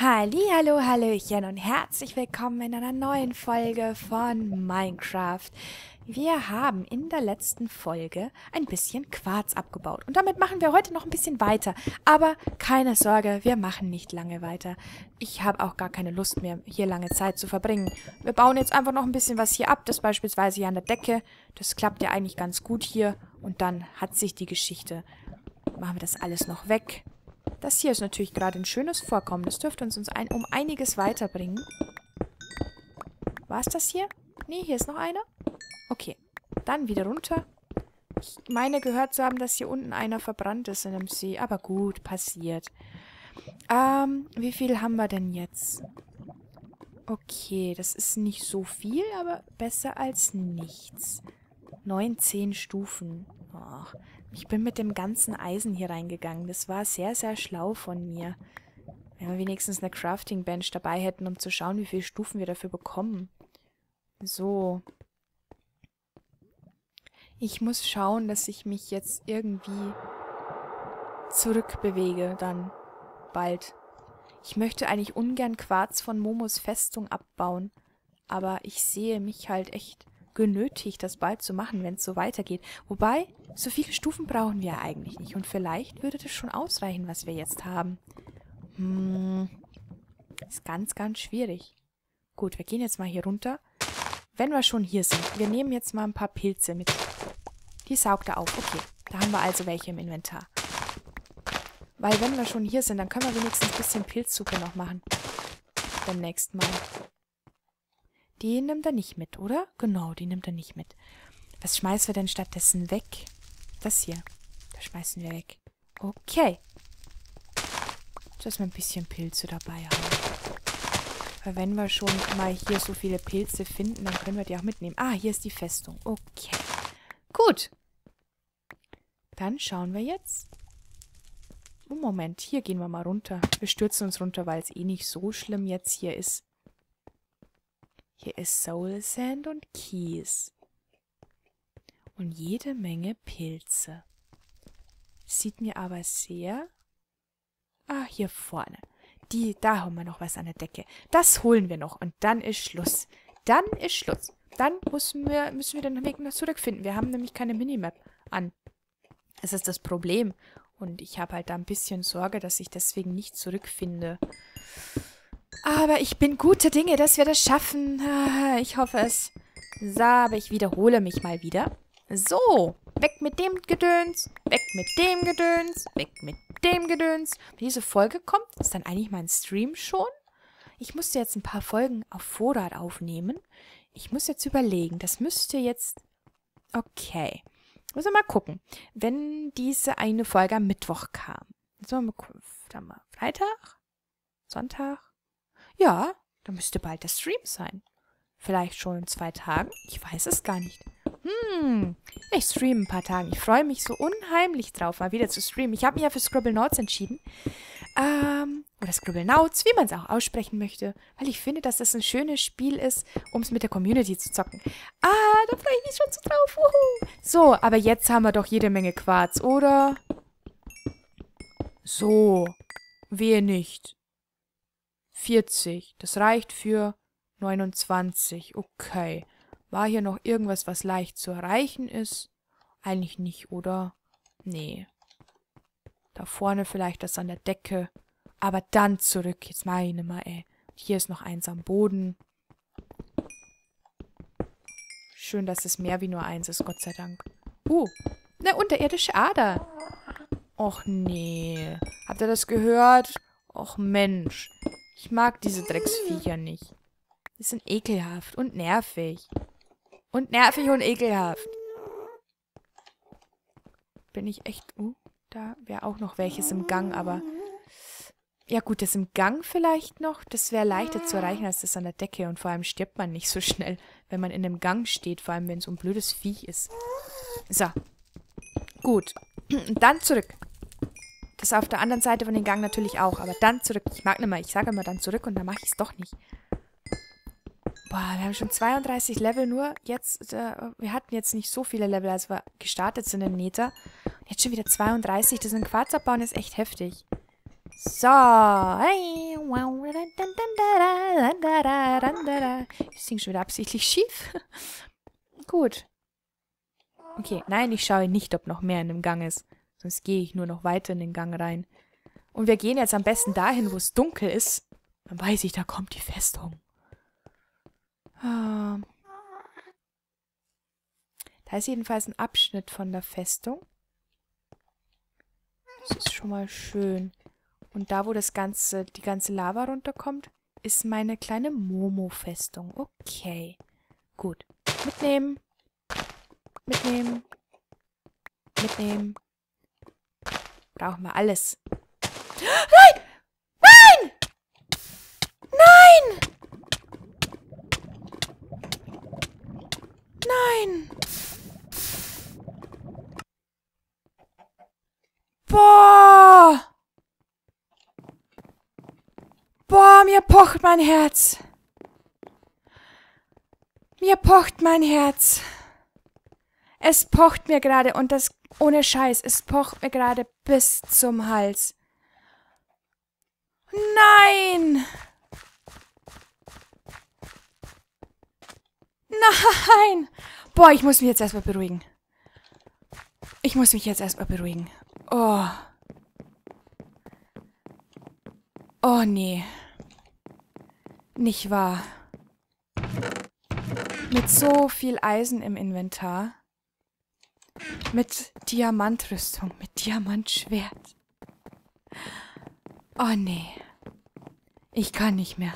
Hallihallo, Hallöchen und herzlich willkommen in einer neuen Folge von Minecraft. Wir haben in der letzten Folge ein bisschen Quarz abgebaut und damit machen wir heute noch ein bisschen weiter. Aber keine Sorge, wir machen nicht lange weiter. Ich habe auch gar keine Lust mehr, hier lange Zeit zu verbringen. Wir bauen jetzt einfach noch ein bisschen was hier ab, das beispielsweise hier an der Decke. Das klappt ja eigentlich ganz gut hier und dann hat sich die Geschichte. Machen wir das alles noch weg. Das hier ist natürlich gerade ein schönes Vorkommen. Das dürfte uns um einiges weiterbringen. War es das hier? Nee, hier ist noch einer. Okay, dann wieder runter. Ich meine gehört zu haben, dass hier unten einer verbrannt ist in dem See. Aber gut, passiert. Wie viel haben wir denn jetzt? Okay, das ist nicht so viel, aber besser als nichts. 19 Stufen. Och, ich bin mit dem ganzen Eisen hier reingegangen. Das war sehr, sehr schlau von mir. Wenn wir wenigstens eine Crafting Bench dabei hätten, um zu schauen, wie viele Stufen wir dafür bekommen. So. Ich muss schauen, dass ich mich jetzt irgendwie zurückbewege dann bald. Ich möchte eigentlich ungern Quarz von Momos Festung abbauen. Aber ich sehe mich halt echt genötigt, das bald zu machen, wenn es so weitergeht. Wobei, so viele Stufen brauchen wir ja eigentlich nicht. Und vielleicht würde das schon ausreichen, was wir jetzt haben. Ist ganz, ganz schwierig. Gut, wir gehen jetzt mal hier runter. Wenn wir schon hier sind, wir nehmen jetzt mal ein paar Pilze mit. Die saugt er auf. Okay, da haben wir also welche im Inventar. Weil wenn wir schon hier sind, dann können wir wenigstens ein bisschen Pilzsuppe noch machen. Beim nächsten Mal. Die nimmt er nicht mit, oder? Genau, die nimmt er nicht mit. Was schmeißen wir denn stattdessen weg? Das hier. Das schmeißen wir weg. Okay. Dass wir ein bisschen Pilze dabei haben. Weil wenn wir schon mal hier so viele Pilze finden, dann können wir die auch mitnehmen. Ah, hier ist die Festung. Okay. Gut. Dann schauen wir jetzt. Oh, Moment, hier gehen wir mal runter. Wir stürzen uns runter, weil es eh nicht so schlimm jetzt hier ist. Hier ist Soul Sand und Kies. Und jede Menge Pilze. Sieht mir aber sehr... Ah, hier vorne. Da haben wir noch was an der Decke. Das holen wir noch und dann ist Schluss. Dann ist Schluss. Dann müssen wir den Weg noch zurückfinden. Wir haben nämlich keine Minimap an. Das ist das Problem. Und ich habe halt da ein bisschen Sorge, dass ich deswegen nicht zurückfinde. Aber ich bin guter Dinge, dass wir das schaffen. Ich hoffe es. So, aber ich wiederhole mich mal wieder. So, weg mit dem Gedöns, weg mit dem Gedöns, weg mit dem Gedöns. Wenn diese Folge kommt, ist dann eigentlich mein Stream schon? Ich musste jetzt ein paar Folgen auf Vorrat aufnehmen. Ich muss jetzt überlegen, das müsste jetzt... Okay, müssen wir mal gucken. Wenn diese eine Folge am Mittwoch kam. So, dann mal Freitag? Sonntag? Ja, da müsste bald der Stream sein. Vielleicht schon in 2 Tagen? Ich weiß es gar nicht. Ich streame ein paar Tage. Ich freue mich so unheimlich drauf, mal wieder zu streamen. Ich habe mich ja für Scribblenauts entschieden. Oder Scribblenauts, wie man es auch aussprechen möchte. Weil ich finde, dass das ein schönes Spiel ist, um es mit der Community zu zocken. Da freue ich mich schon so drauf. Wuhu. So, aber jetzt haben wir doch jede Menge Quarz, oder? So, wehe nicht. 40. Das reicht für 29. Okay. War hier noch irgendwas, was leicht zu erreichen ist? Eigentlich nicht, oder? Nee. Da vorne vielleicht das an der Decke. Aber dann zurück. Jetzt meine mal, ey. Hier ist noch eins am Boden. Schön, dass es mehr wie nur eins ist, Gott sei Dank. Eine unterirdische Ader. Och nee. Habt ihr das gehört? Och Mensch. Ich mag diese Drecksviecher nicht. Die sind ekelhaft und nervig. Und nervig und ekelhaft. Bin ich echt... da wäre auch noch welches im Gang, aber... Ja gut, das im Gang vielleicht noch. Das wäre leichter zu erreichen als das an der Decke. Und vor allem stirbt man nicht so schnell, wenn man in einem Gang steht. Vor allem, wenn es so ein blödes Viech ist. So. Gut. Und dann zurück. Das auf der anderen Seite von dem Gang natürlich auch. Aber dann zurück. Ich mag nicht mehr. Ich sage immer dann zurück und dann mache ich es doch nicht. Boah, wir haben schon 32 Level nur. Jetzt, wir hatten jetzt nicht so viele Level, als wir gestartet sind in Nether. Jetzt schon wieder 32. Das in Quarz abbauen ist echt heftig. So. Hey, wow, Ich singe schon wieder absichtlich schief. Gut. Okay, nein, ich schaue nicht, ob noch mehr in dem Gang ist. Sonst gehe ich nur noch weiter in den Gang rein. Und wir gehen jetzt am besten dahin, wo es dunkel ist. Dann weiß ich, da kommt die Festung. Da ist jedenfalls ein Abschnitt von der Festung. Das ist schon mal schön. Und da, wo die ganze Lava runterkommt, ist meine kleine Momo-Festung. Okay. Gut. Mitnehmen. Mitnehmen. Mitnehmen. Brauchen wir alles. Nein! Nein! Nein! Nein! Boah! Boah, mir pocht mein Herz. Mir pocht mein Herz. Es pocht mir gerade und das ohne Scheiß, es pocht mir gerade bis zum Hals. Nein! Nein! Boah, ich muss mich jetzt erstmal beruhigen. Ich muss mich jetzt erstmal beruhigen. Oh. Oh, nee. Nicht wahr. Mit so viel Eisen im Inventar. Mit Diamantrüstung, mit Diamantschwert. Oh, nee. Ich kann nicht mehr.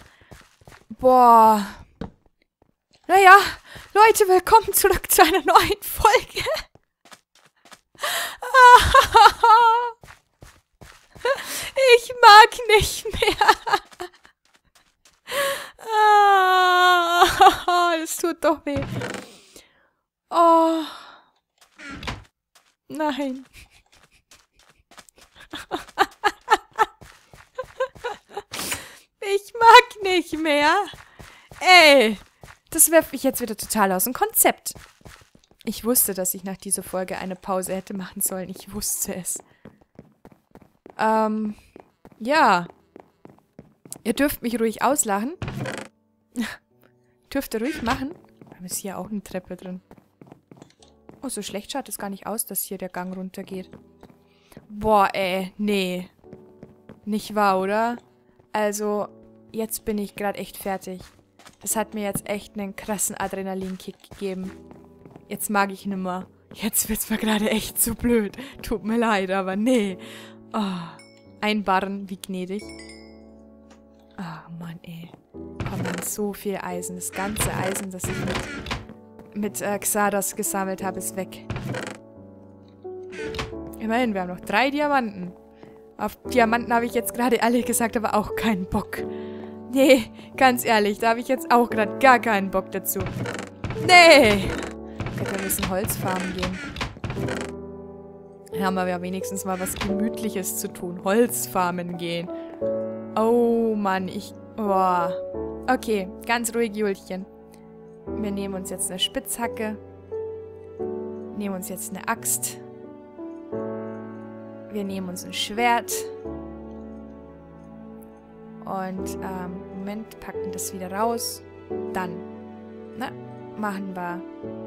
Boah. Naja, Leute, willkommen zurück zu einer neuen Folge. Ich mag nicht mehr. Es tut doch weh. Oh. Nein. Ich mag nicht mehr. Ey. Das wirft mich jetzt wieder total aus dem Konzept. Ich wusste, dass ich nach dieser Folge eine Pause hätte machen sollen. Ich wusste es. Ja. Ihr dürft mich ruhig auslachen. Dürft ihr ruhig machen. Aber ist hier auch eine Treppe drin. Oh, so schlecht schaut es gar nicht aus, dass hier der Gang runtergeht. Boah, ey, nee. Nicht wahr, oder? Also, jetzt bin ich gerade echt fertig. Das hat mir jetzt echt einen krassen Adrenalinkick gegeben. Jetzt mag ich nimmer. Jetzt wird's mir gerade echt zu blöd. Tut mir leid, aber nee. Oh, ein Barren, wie gnädig. Ah, oh, Mann, ey. Komm, dann so viel Eisen. Das ganze Eisen, das ich mit Xardas gesammelt habe, ist weg. Immerhin, wir haben noch 3 Diamanten. Auf Diamanten habe ich jetzt gerade alle gesagt, aber auch keinen Bock. Nee, ganz ehrlich, da habe ich jetzt auch gerade gar keinen Bock dazu. Nee! Wir müssen Holz farmen gehen. Da haben wir ja wenigstens mal was Gemütliches zu tun. Holz farmen gehen. Oh Mann, boah. Okay, ganz ruhig, Julchen. Wir nehmen uns jetzt eine Spitzhacke. Nehmen uns jetzt eine Axt. Wir nehmen uns ein Schwert. Und, Moment, packen das wieder raus. Dann, machen wir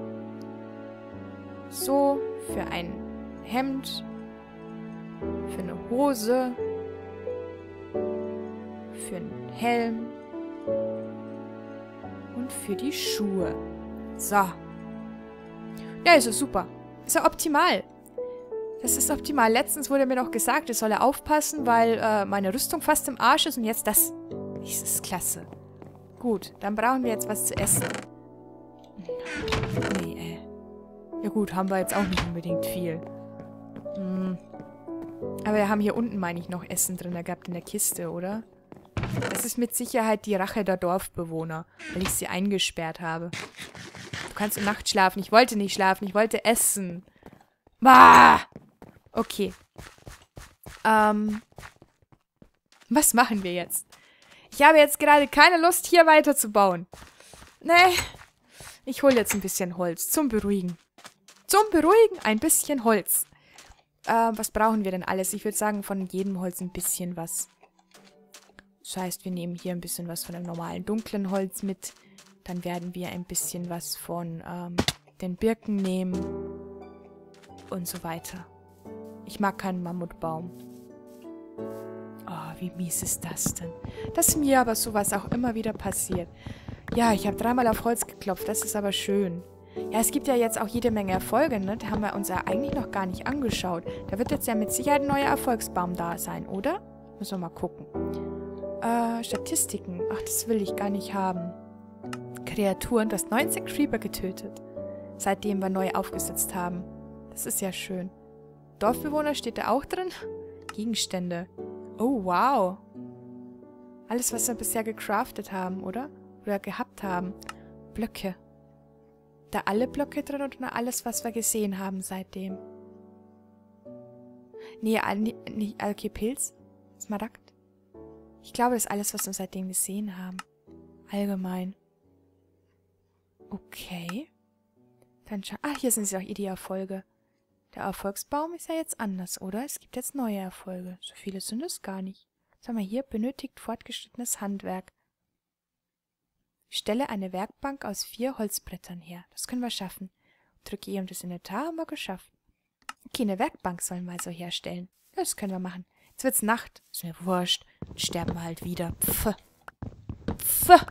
so für ein Hemd, für eine Hose, für einen Helm und für die Schuhe. So. Ja, ist ja super. Ist ja optimal. Das ist optimal. Letztens wurde mir noch gesagt, ich solle aufpassen, weil meine Rüstung fast im Arsch ist und jetzt das. Das ist klasse. Gut, dann brauchen wir jetzt was zu essen. Nee, ja gut, haben wir jetzt auch nicht unbedingt viel. Aber wir haben hier unten, meine ich, noch Essen drin gehabt in der Kiste, oder? Das ist mit Sicherheit die Rache der Dorfbewohner, weil ich sie eingesperrt habe. Du kannst um Nacht schlafen. Ich wollte nicht schlafen, ich wollte essen. Bah! Okay. Was machen wir jetzt? Ich habe jetzt gerade keine Lust, hier weiterzubauen. Nee. Ich hole jetzt ein bisschen Holz zum Beruhigen. Zum Beruhigen ein bisschen Holz. Was brauchen wir denn alles? Ich würde sagen, von jedem Holz ein bisschen was. Das heißt, wir nehmen hier ein bisschen was von dem normalen dunklen Holz mit. Dann werden wir ein bisschen was von den Birken nehmen. Und so weiter. Ich mag keinen Mammutbaum. Oh, wie mies ist das denn? Dass mir aber sowas auch immer wieder passiert. Ja, ich habe 3-mal auf Holz geklopft. Das ist aber schön. Ja, es gibt ja jetzt auch jede Menge Erfolge, ne? Da haben wir uns ja eigentlich noch gar nicht angeschaut. Da wird jetzt ja mit Sicherheit ein neuer Erfolgsbaum da sein, oder? Müssen wir mal gucken. Statistiken. Ach, das will ich gar nicht haben. Kreaturen. Du hast 19 Creeper getötet. Seitdem wir neu aufgesetzt haben. Das ist ja schön. Dorfbewohner steht da auch drin? Gegenstände. Oh, wow. Alles, was wir bisher gecraftet haben, oder? Oder gehabt haben. Blöcke. Da alle Blöcke drin oder nur alles, was wir gesehen haben seitdem? Nee, nicht okay, Pilz? Smaragd? Ich glaube, das ist alles, was wir seitdem gesehen haben. Allgemein. Okay. Dann hier sind sie auch die Erfolge. Der Erfolgsbaum ist ja jetzt anders, oder? Es gibt jetzt neue Erfolge. So viele sind es gar nicht. Was haben wir hier? Benötigt fortgeschrittenes Handwerk. Stelle eine Werkbank aus 4 Holzbrettern her. Das können wir schaffen. Drücke E, um das Inventar, haben wir geschafft. Okay, eine Werkbank sollen wir also herstellen. Das können wir machen. Jetzt wird's Nacht. Ist mir wurscht. Dann sterben wir halt wieder. Pff. Pff.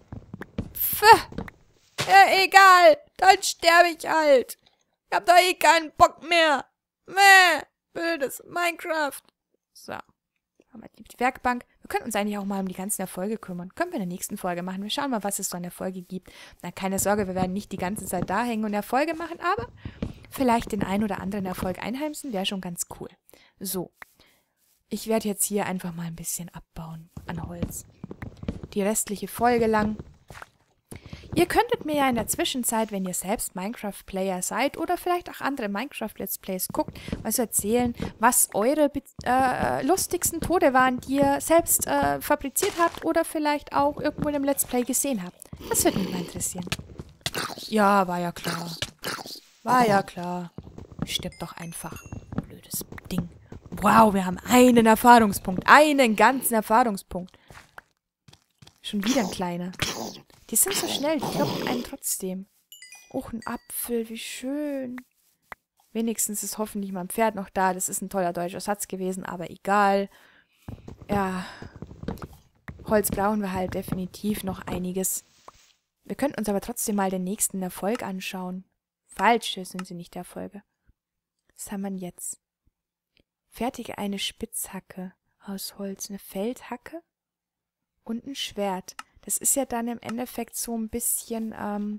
Pff. Ja, egal. Dann sterbe ich halt. Ich hab doch eh keinen Bock mehr. Mäh. Blödes Minecraft. So. Haben wir die Werkbank. Wir können uns eigentlich auch mal um die ganzen Erfolge kümmern. Können wir in der nächsten Folge machen. Wir schauen mal, was es so an Erfolge gibt. Na, keine Sorge, wir werden nicht die ganze Zeit da hängen und Erfolge machen, aber vielleicht den einen oder anderen Erfolg einheimsen, wäre schon ganz cool. So. Ich werde jetzt hier einfach mal ein bisschen abbauen an Holz. Die restliche Folge lang. Ihr könntet mir ja in der Zwischenzeit, wenn ihr selbst Minecraft-Player seid oder vielleicht auch andere Minecraft-Let's Plays guckt, mal so erzählen, was eure lustigsten Tode waren, die ihr selbst fabriziert habt oder vielleicht auch irgendwo in einem Let's Play gesehen habt. Das würde mich mal interessieren. Ja, war ja klar. War ja klar. Stirbt doch einfach. Blödes Ding. Wow, wir haben einen Erfahrungspunkt. Einen ganzen Erfahrungspunkt. Schon wieder ein kleiner. Die sind so schnell, die kloppen einen trotzdem. Och, ein Apfel, wie schön. Wenigstens ist hoffentlich mein Pferd noch da. Das ist ein toller deutscher Satz gewesen, aber egal. Ja, Holz brauchen wir halt definitiv noch einiges. Wir könnten uns aber trotzdem mal den nächsten Erfolg anschauen. Falsche sind sie nicht Erfolge. Was haben wir denn jetzt? Fertige eine Spitzhacke aus Holz, eine Feldhacke und ein Schwert. Das ist ja dann im Endeffekt so ein bisschen,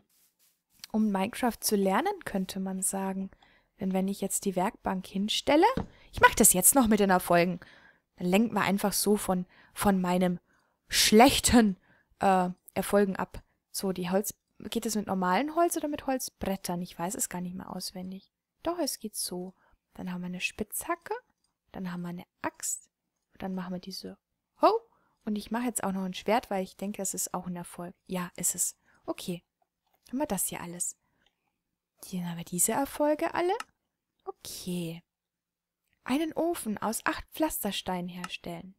um Minecraft zu lernen, könnte man sagen. Denn wenn ich jetzt die Werkbank hinstelle, ich mache das jetzt noch mit den Erfolgen, dann lenkt man einfach so von meinem schlechten Erfolgen ab. So, die Holz, geht es mit normalen Holz oder mit Holzbrettern? Ich weiß es gar nicht mehr auswendig. Doch, es geht so. Dann haben wir eine Spitzhacke, dann haben wir eine Axt, dann machen wir diese und ich mache jetzt auch noch ein Schwert, weil ich denke, das ist auch ein Erfolg. Ja, ist es. Okay. Haben wir das hier alles. Hier haben wir diese Erfolge alle. Okay. Einen Ofen aus 8 Pflastersteinen herstellen.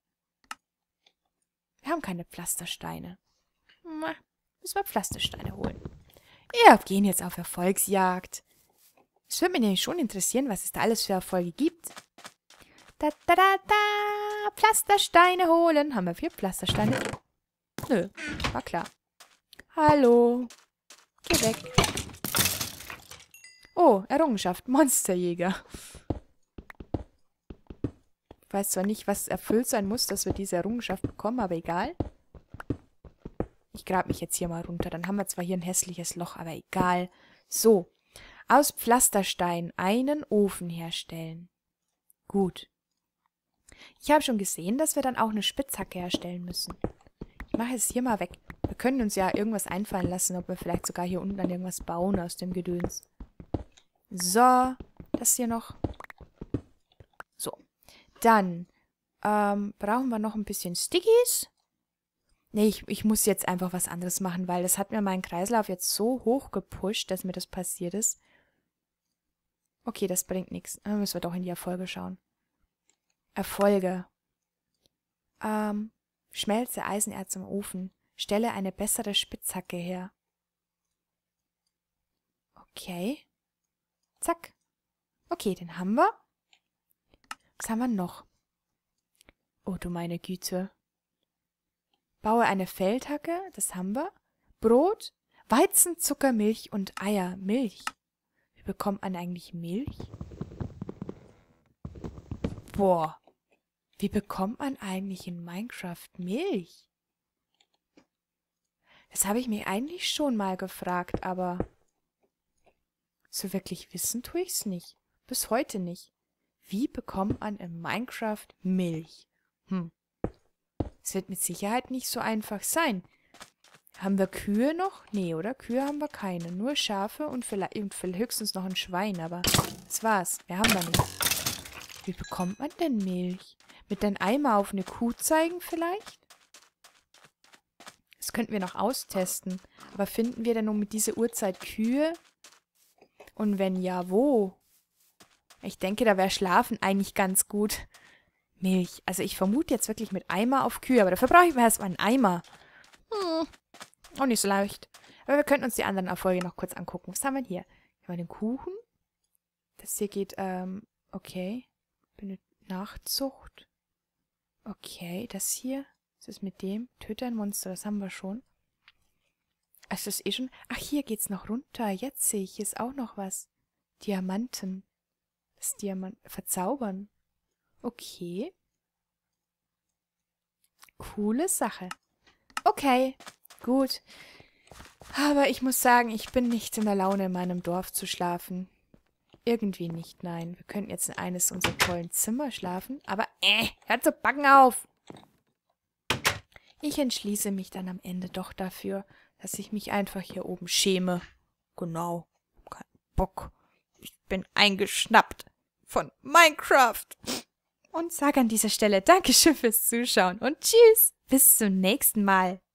Wir haben keine Pflastersteine. Müssen wir Pflastersteine holen. Wir gehen jetzt auf Erfolgsjagd. Es würde mich nämlich schon interessieren, was es da alles für Erfolge gibt. Da, da, da, da. Pflastersteine holen. Haben wir 4 Pflastersteine? Nö, war klar. Hallo. Geh weg. Oh, Errungenschaft. Monsterjäger. Ich weiß zwar nicht, was erfüllt sein muss, dass wir diese Errungenschaft bekommen, aber egal. Ich grab mich jetzt hier mal runter. Dann haben wir zwar hier ein hässliches Loch, aber egal. So. Aus Pflasterstein einen Ofen herstellen. Gut. Ich habe schon gesehen, dass wir dann auch eine Spitzhacke herstellen müssen. Ich mache es hier mal weg. Wir können uns ja irgendwas einfallen lassen, ob wir vielleicht sogar hier unten an irgendwas bauen aus dem Gedöns. So, das hier noch. So, dann brauchen wir noch ein bisschen Stickies. Nee, ich muss jetzt einfach was anderes machen, weil das hat mir meinen Kreislauf jetzt so hoch gepusht, dass mir das passiert ist. Okay, das bringt nichts. Dann müssen wir doch in die Erfolge schauen. Erfolge. Schmelze Eisenerz im Ofen. Stelle eine bessere Spitzhacke her. Okay. Zack. Okay, den haben wir. Was haben wir noch? Oh, du meine Güte. Baue eine Feldhacke, das haben wir. Brot, Weizen, Zucker, Milch und Eier. Milch. Wie bekommt man eigentlich Milch? Boah. Wie bekommt man eigentlich in Minecraft Milch? Das habe ich mich eigentlich schon mal gefragt, aber so wirklich wissen tue ich es nicht. Bis heute nicht. Wie bekommt man in Minecraft Milch? Es wird mit Sicherheit nicht so einfach sein. Haben wir Kühe noch? Nee, oder? Kühe haben wir keine. Nur Schafe und vielleicht höchstens noch ein Schwein, aber das war's. Mehr haben wir nicht. Wie bekommt man denn Milch? Mit einem Eimer auf eine Kuh zeigen vielleicht? Das könnten wir noch austesten. Aber finden wir denn um diese Uhrzeit Kühe? Und wenn ja, wo? Ich denke, da wäre Schlafen eigentlich ganz gut. Milch. Also ich vermute jetzt wirklich mit Eimer auf Kühe, aber dafür brauche ich erstmal einen Eimer. Auch nicht so leicht. Aber wir könnten uns die anderen Erfolge noch kurz angucken. Was haben wir hier? Wir haben den Kuchen. Das hier geht, okay. Nachzucht. Okay, das hier. Was ist mit dem? Töte ein Monster, das haben wir schon. Also das ist eh schon... Ach, hier geht's noch runter. Jetzt sehe ich, hier ist auch noch was. Diamanten. Das Diamant... Verzaubern. Okay. Coole Sache. Okay, gut. Aber ich muss sagen, ich bin nicht in der Laune, in meinem Dorf zu schlafen. Irgendwie nicht, nein. Wir könnten jetzt in eines unserer tollen Zimmer schlafen, aber hört zu backen auf! Ich entschließe mich dann am Ende doch dafür, dass ich mich einfach hier oben schäme. Genau. Kein Bock. Ich bin eingeschnappt von Minecraft. Und sage an dieser Stelle Dankeschön fürs Zuschauen und tschüss, bis zum nächsten Mal.